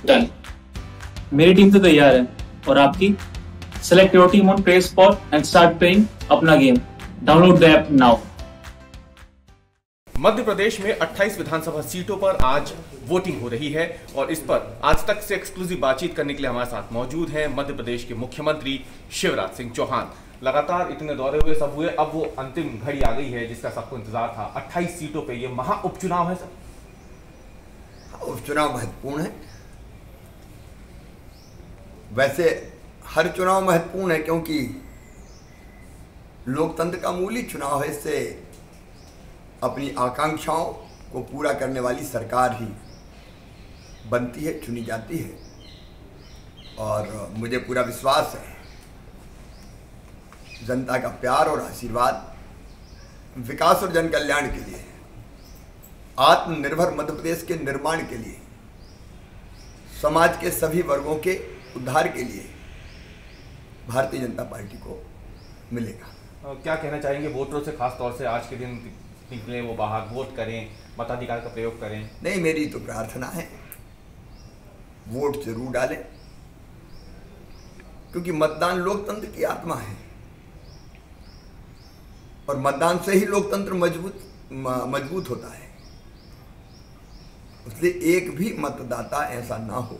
Done. मेरी team तो तैयार है और आपकी? Select your team on play spot and start playing अपना game. Download the app now. Madhya Pradesh में 28 विधानसभा सीटों पर आज वोटिंग हो रही है और इस पर आज तक से एक्सक्लूसिव बातचीत करने के लिए हमारे साथ मौजूद हैं मध्य प्रदेश के मुख्यमंत्री शिवराज सिंह चौहान। लगातार इतने दौरे हुए, सब हुए, अब वो अंतिम घड़ी आ गई है जिसका सबको इंतजार था। 28 सीटों पे ये महा उपचुनाव है सर। उपचुनाव महत्वपूर्ण है। वैसे हर चुनाव महत्वपूर्ण है क्योंकि लोकतंत्र का मूल ही चुनाव है। इससे अपनी आकांक्षाओं को पूरा करने वाली सरकार ही बनती है, चुनी जाती है। और मुझे पूरा विश्वास है जनता का प्यार और आशीर्वाद विकास और जन कल्याण के लिए, आत्मनिर्भर मध्य प्रदेश के निर्माण के लिए, समाज के सभी वर्गों के उद्धार के लिए भारतीय जनता पार्टी को मिलेगा। क्या कहना चाहेंगे वोटरों से, खास तौर से आज के दिन निकले वो बाहर वोट करें, मताधिकार का प्रयोग करें? नहीं, मेरी तो प्रार्थना है वोट जरूर डालें क्योंकि मतदान लोकतंत्र की आत्मा है और मतदान से ही लोकतंत्र मजबूत होता है। इसलिए एक भी मतदाता ऐसा ना हो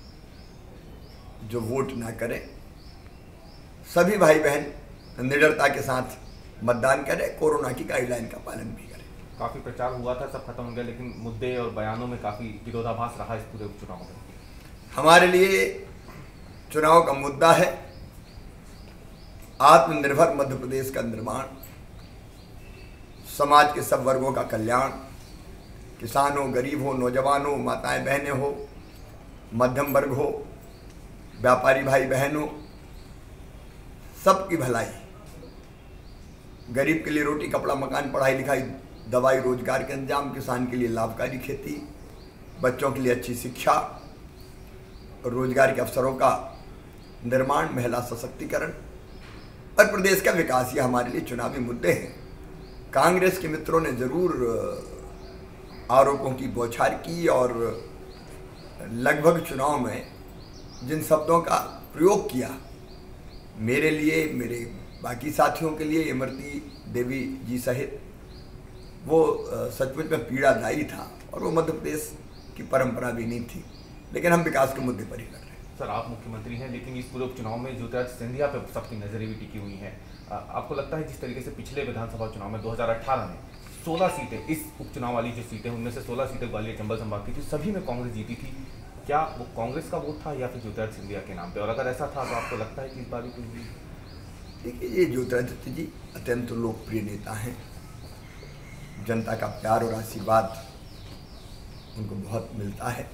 जो वोट ना करे। सभी भाई बहन निडरता के साथ मतदान करें, कोरोना की गाइडलाइन का पालन भी करें। काफी प्रचार हुआ था, सब खत्म हो गया, लेकिन मुद्दे और बयानों में काफी विरोधाभास रहा इस पूरे उपचुनाव में। हमारे लिए चुनाव का मुद्दा है आत्मनिर्भर मध्य प्रदेश का निर्माण, समाज के सब वर्गों का कल्याण, किसान हो, गरीब हो, नौजवान हो, माताएं बहनें हो, मध्यम वर्ग हो, व्यापारी भाई बहन हो, सबकी भलाई। गरीब के लिए रोटी कपड़ा मकान, पढ़ाई लिखाई, दवाई, रोजगार के इंतजाम, किसान के लिए लाभकारी खेती, बच्चों के लिए अच्छी शिक्षा, रोजगार के अवसरों का निर्माण, महिला सशक्तिकरण और प्रदेश का विकास, ये हमारे लिए चुनावी मुद्दे हैं। कांग्रेस के मित्रों ने जरूर आरोपों की बौछार की और लगभग चुनाव में जिन शब्दों का प्रयोग किया, मेरे लिए, मेरे बाकी साथियों के लिए, इमरती देवी जी सहित, वो सचमुच में पीड़ादायी था और वो मध्य प्रदेश की परंपरा भी नहीं थी। लेकिन हम विकास के मुद्दे पर ही कर रहे हैं। सर, आप मुख्यमंत्री हैं, लेकिन इस पूरे उपचुनाव में ज्योतिरादित्य सिंधिया पे सबकी नजरें भी टिकी हुई हैं। आपको लगता है जिस तरीके से पिछले विधानसभा चुनाव में 2018 में 16 सीटें, इस उपचुनाव वाली जो सीटें, उनमें से 16 सीटें ग्वालियर चंबल संभाग की थी, सभी में कांग्रेस जीती थी, क्या वो कांग्रेस का वोट था या फिर ज्योतिरादित्य सिंधिया के नाम पे? और अगर ऐसा था तो आपको लगता है कि इस बार भी कुछ भी? देखिए, ये ज्योतिरादित्य जी अत्यंत लोकप्रिय नेता हैं। जनता का प्यार और आशीर्वाद उनको बहुत मिलता है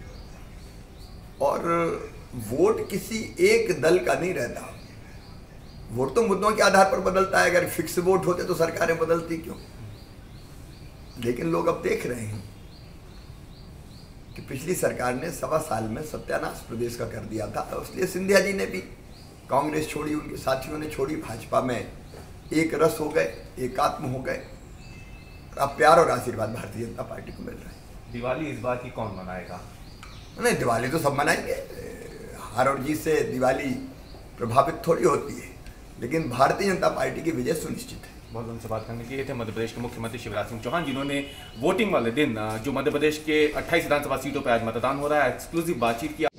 और वोट किसी एक दल का नहीं रहता। वोट तो मुद्दों के आधार पर बदलता है। अगर फिक्स वोट होते तो सरकारें बदलती क्यों? लेकिन लोग अब देख रहे हैं कि पिछली सरकार ने 1.25 साल में सत्यानाश प्रदेश का कर दिया था। इसलिए सिंधिया जी ने भी कांग्रेस छोड़ी, उनके साथियों ने छोड़ी, भाजपा में एक रस हो गए, एकात्म हो गए। अब प्यार और आशीर्वाद भारतीय जनता पार्टी को मिल रहा है। दिवाली इस बार की कौन मनाएगा? नहीं, दिवाली तो सब मनाएंगे। हार और जीत से दिवाली प्रभावित थोड़ी होती है, लेकिन भारतीय जनता पार्टी की विजय सुनिश्चित है। बहुत उनसे बात करने के लिए थे मध्य प्रदेश के मुख्यमंत्री शिवराज सिंह चौहान, जिन्होंने वोटिंग वाले दिन जो मध्य प्रदेश के 28 विधानसभा सीटों पर आज मतदान हो रहा है, एक्सक्लूसिव बातचीत की।